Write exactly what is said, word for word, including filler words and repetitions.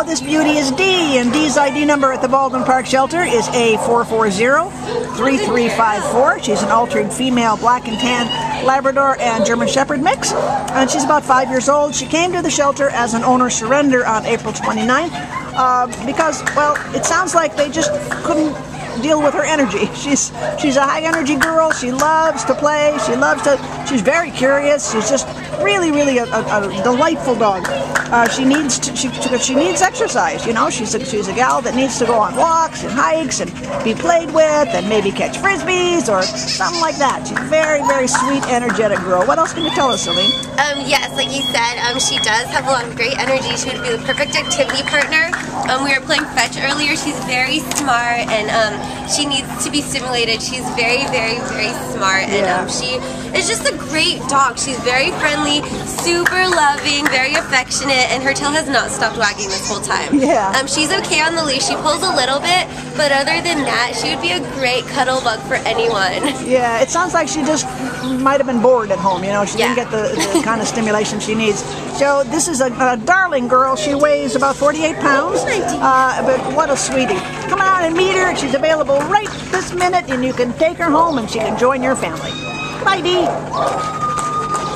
this beauty is Dee, and Dee's I D number at the Baldwin Park Shelter is A four four zero, three three five four. She's an altered female black and tan Labrador and German Shepherd mix, and she's about five years old. She came to the shelter as an owner surrender on April twenty-ninth uh, because, well, it sounds like they just couldn't deal with her energy. She's she's a high energy girl. She loves to play. She loves to. She's very curious. She's just really, really a, a, a delightful dog. Uh, she needs to, she she needs exercise. You know, she's a, she's a gal that needs to go on walks and hikes and be played with and maybe catch frisbees or something like that. She's a very, very sweet, energetic girl. What else can you tell us, Celine? Um, yes, like you said, um, she does have a lot of great energy. She would be the perfect activity partner. Um, we were playing fetch earlier. She's very smart and um, she needs to be stimulated. She's very, very, very smart, and Yeah. um, she is just a great dog. She's very friendly, super loving, very affectionate, and her tail has not stopped wagging this whole time. Yeah. Um, she's okay on the leash. She pulls a little bit, but other than that, she would be a great cuddle bug for anyone. Yeah, it sounds like she just might have been bored at home. You know, she Yeah. didn't get the, the kind of stimulation she needs. So this is a, a darling girl. She weighs about forty-eight pounds, uh, but what a sweetie. Come out and meet her. She's available right this minute, and you can take her home and she can join your family. Bye, Dee.